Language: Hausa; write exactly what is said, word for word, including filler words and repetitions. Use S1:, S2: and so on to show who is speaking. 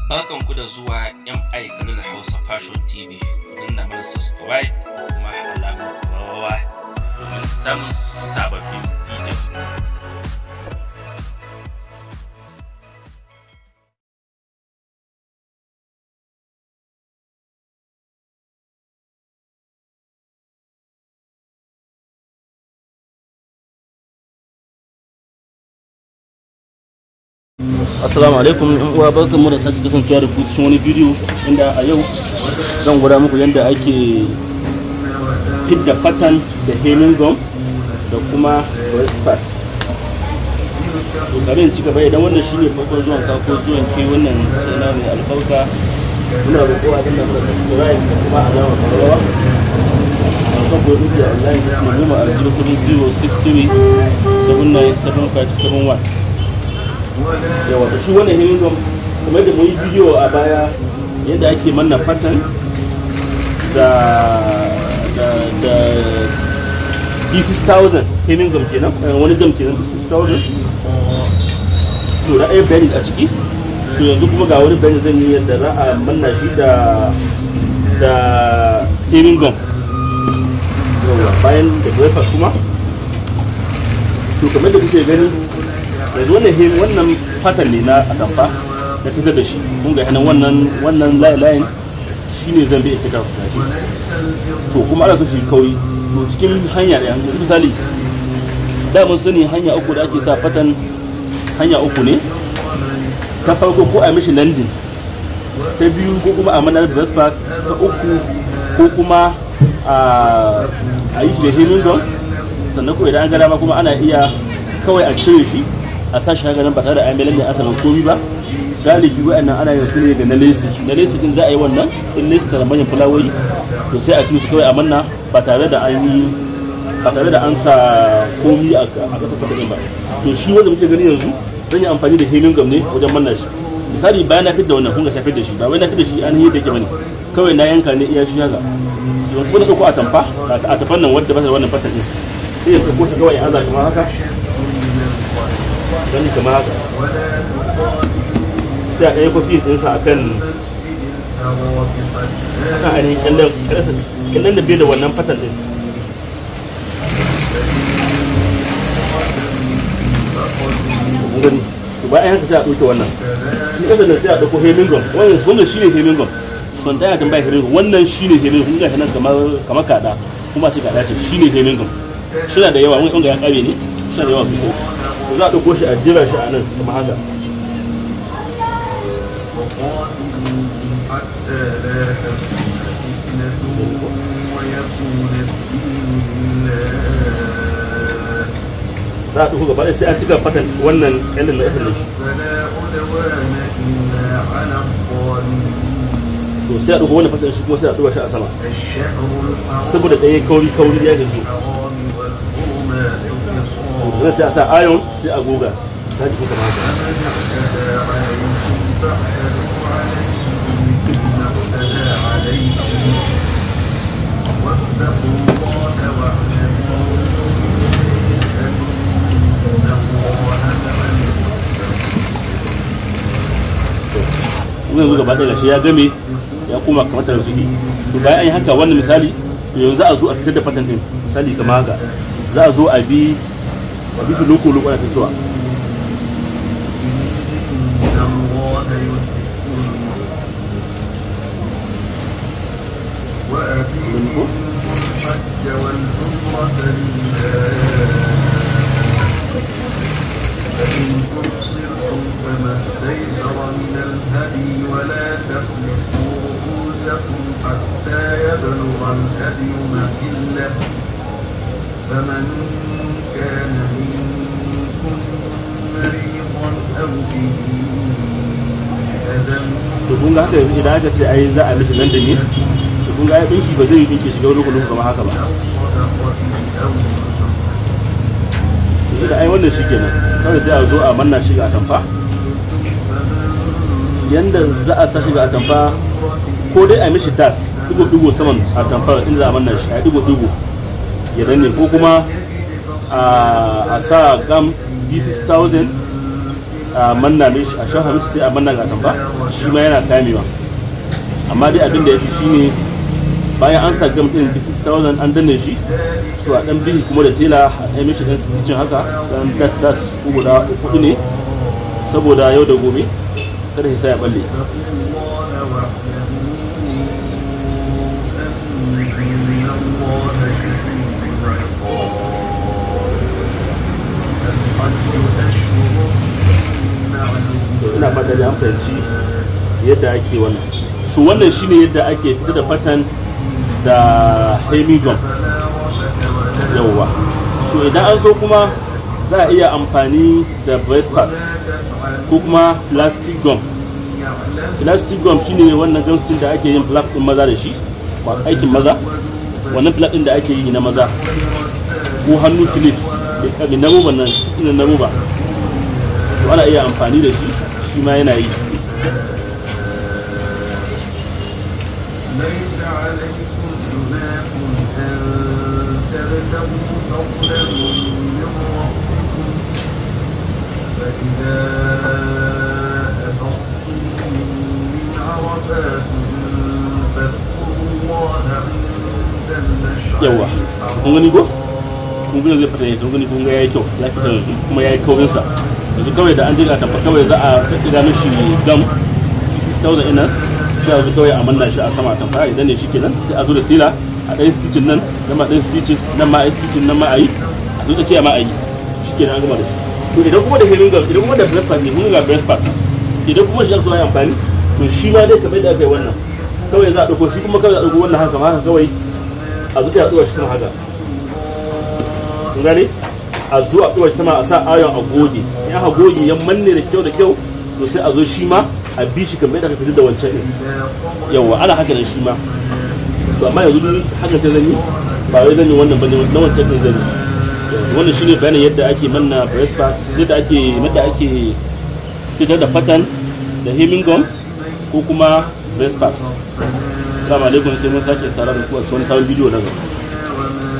S1: Barkanku da zuwa M I Khalil Hausa Fashion T V. Danna mana subscribe kuma alamar rawa domin samun sababbin videos.
S2: Assalamu alaikum yan uwa, barkanmu da sake kasancewa da ku cikin wani bidiyo inda a yau zan gwada muku yadda ake fidda pattern da hemming gum da kuma breast part. So kamin ci gaba, idan wannan shine farkon zuwan ka ko zuwan ke wannan channel mai albarka, muna roƙo a dinga mana subscribe da kuma alama karawa. Wasan ko duk da online da su nuna a zero seven zero six three seven nine seven five seven one. Yawa da shi wannan hemming gum kamar da mun yi bidiyo a baya yadda ake manna pattern da da da D six thousand hemming gum kenan, wani gum kenan D six thousand. To da ayi bayani a ciki, so yanzu kuma ga wani bayani zan yi yadda za a manna shi da da hemming gum. Yawa bayan da breakfast kuma, so kamar da kuke gani yanzu wannan wannan fatan ne na atamfa na fitar da shi, kun ga hannun wannan wannan layin shine zan bi fitar da shi. To kuma ana so shi kauri, to cikin hanya da yanzu misali da mun sani hanya uku da ake sa fatan, hanya uku ne. Ta farko ko a mishi landing, ta biyu ko kuma a manar breast part, ta uku ko kuma a yi shi da hemming gum, sannan ko idan an ga dama kuma ana iya kawai a cire shi a sashi haka nan ba tare da amilan da asalin komi ba. Galibi wa'annan ana yin su ne da na lesi na lesi din za a yi wannan in lesi ta manyan fulawoyi, to sai a ci su kawai a manna ba tare da an yi ba tare da an sa komi a kasar fata ba. To shi wanda muke gani yanzu zan yi amfani da hemming gum ne wajen manna shi. Misali bayan na fitar da wannan, kun ga ta fitar da shi, ba wai na fitar da shi an yi da yake bane, kawai na yanka ne iya shi haka. So ko na dauko a tamfa a tafan nan wanda ba ta wannan fatan din, sai ya dauko shi kawai ya aza kamar haka gani kama haka, sai a ɗaya kwafi ɗinsa a kan akan ainihin kyallon da bai da wannan fatan ɗin. gani to bayan haka sai a ɗauke wannan shi ƙasar nan sai a ɗauko hemming gum. Wannan shi ne hemming gum, son ta yakan bai hemming gum, wannan shi ne hemming gum. Kun ga nan kamar kaɗa, kuma ce kaɗa ce, shi ne hemming gum. Shi na da yawa, wani ƙunga ya ƙare ne, shi na da yawa sosai. Za a ɗauko shi a jira shi a nan kuma haka. Za a ɗauko gaba sai a cika fatan wannan ƙyallin na ƙasar da shi. To sai a ɗauko wannan fatan shi kuma sai a ɗauka shi a sama, saboda ɗaya kauri kauri ya gazo. Zai sai a sa ayon sai a goga sai ji kuma haka. Yanzu gaba ɗaya gashi ya game ya koma kamar tare suke. To bayan an yi haka wannan misali, to yanzu za a zo a fitar da fatan ɗin misali kamar haka. Za a zo a bi a bi shi loko loko ana tasowa.
S3: فمن كان منكم مريضا أو به أذى.
S2: So kun ga haka idan aka ce ai za a mishi nan da ne, to kun ga dinki ba zai yi dinki shiga wani lokacin kamar haka ba. Da ai wannan shikenan, kawai sai a zo a manna shi ga atamfa. Yanda za a sa shi ga atamfa, ko dai a mishi dat digo digo saman atamfa inda za a manna shi, a digo digo ya danne, ko kuma a sa gam D six thousand a manna mishi a shafa mishi sai a manna ga tamba shi ma yana kamewa. Amma dai abin da ya fi shi ne bayan an sa gam din six thousand an danne shi su a dan bihi kuma da tela a yi mishi dan stitching haka dan dat dat guda uku ne saboda yau da gobe kada ya sa ya balle. Ina fata da an fahimci yadda ake wannan. Su wannan shine yadda ake fitar da pattern da hemi gum yawwa. So idan an so kuma za a iya amfani da breast pads ko kuma plastic gum. Plastic gum shine wannan gumstin da ake yin plug din maza da shi, aikin maza, wannan plug din da ake yi na maza, ko hannu clips da na roba nan cikin na roba, so ana iya amfani da shi, shi ma yana yi. Yawa kun gani ko kun gani zai fita ne, kun gani kun ga yayi kyau, ya fita yanzu kuma yayi kaurin sa yanzu. Kawai da an jiga tafa kawai za a fita mishi gam six thousand ina sai a zo kawai a manna shi a sama tafa idan ne shi kenan sai a zo da tela a ɗan stitching nan nan ma ɗan stitching nan ma stitching nan ma a yi a zo tsakiya ma a yi shi kenan an gama da shi. To idan kuma da hemming gum, idan kuma da breast pad ne, mun ga breast pads, idan kuma shi aka so ya amfani to shi ma dai kamar da aka yi wannan kawai za a ɗauko shi kuma kawai za a ɗauko wannan haka ma haka kawai a zuciya a ɗuwa shi sama haka, kun gane a zuwa ɗuwa shi sama a sa ayon a goge, in aka goge ya manne da kyau da kyau to sai a zo shi ma a bi shi kamar da aka fitar da wancan ɗin. Yawwa ana haka nan shi ma. So amma yanzu ni haka ta zanyi ba wai zanyi wannan bane na wancan ɗin zanyi. Wannan shine bayanin yadda ake manna breast pads, yadda ake yadda ake fitar da pattern da hemming gum ko kuma breast pads. Assalamu alaikum, sai mun sake tsara da ku a wani sabon bidiyo na gaba.